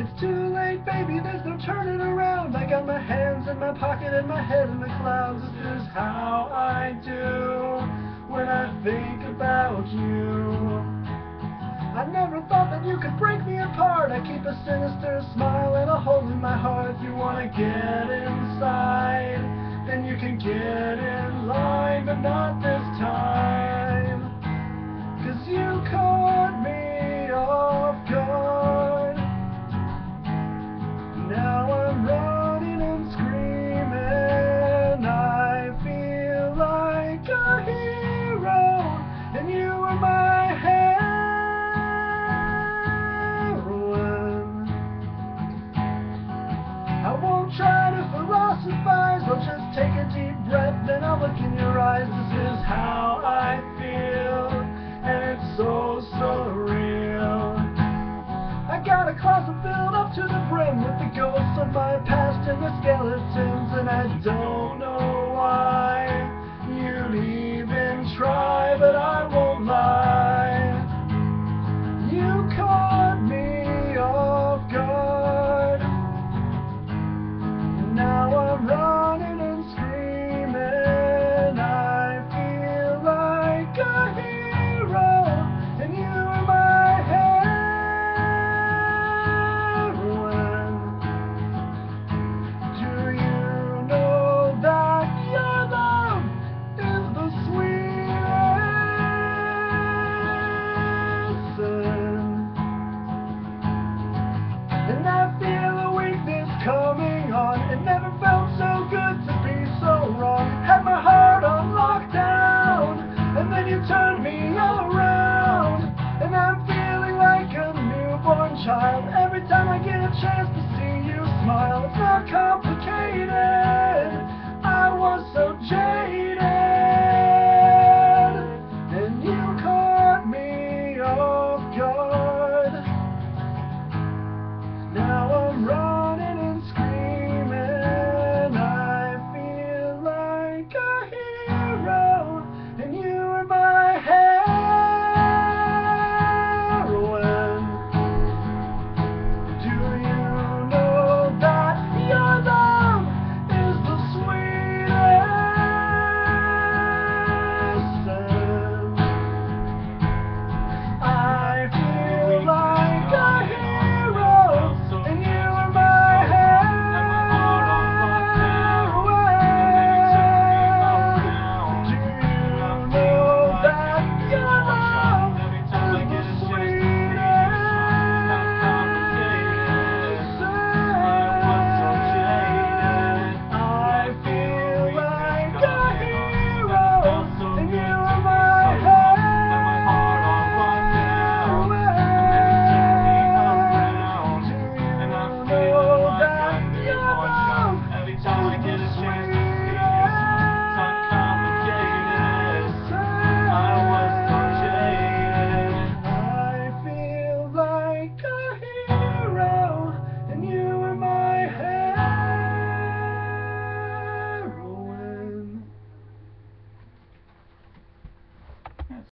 It's too late, baby, there's no turning around. I got my hands in my pocket and my head in the clouds. This is how I do when I think about you. I never thought that you could break me apart. I keep a sinister smile and a hole in my heart. You wanna get inside, then you can get in line, but not this time. 'Cause you caught me off guard. Now I'm running and screaming. I feel like a hero, and you are my heroine. I won't try to philosophize, I'll just take a deep breath, then I'll look in your eyes. This is how I feel, and it's so surreal. I got a closet filled up to the brim with the ghosts of my past and the skeletons, and I don't know why you'd even try, but I won't lie. You caught me off guard. Now I'm running and screaming. I feel like a hero, and you are my heroine. Do you know that your love is the sweetest sin? And I feel a weakness coming on. It never felt so good to be so wrong. Had my heart on lockdown, and then you turned me all around. And I'm feeling like a newborn child every time I get a chance to see you smile. It's not complicated, I was so jaded.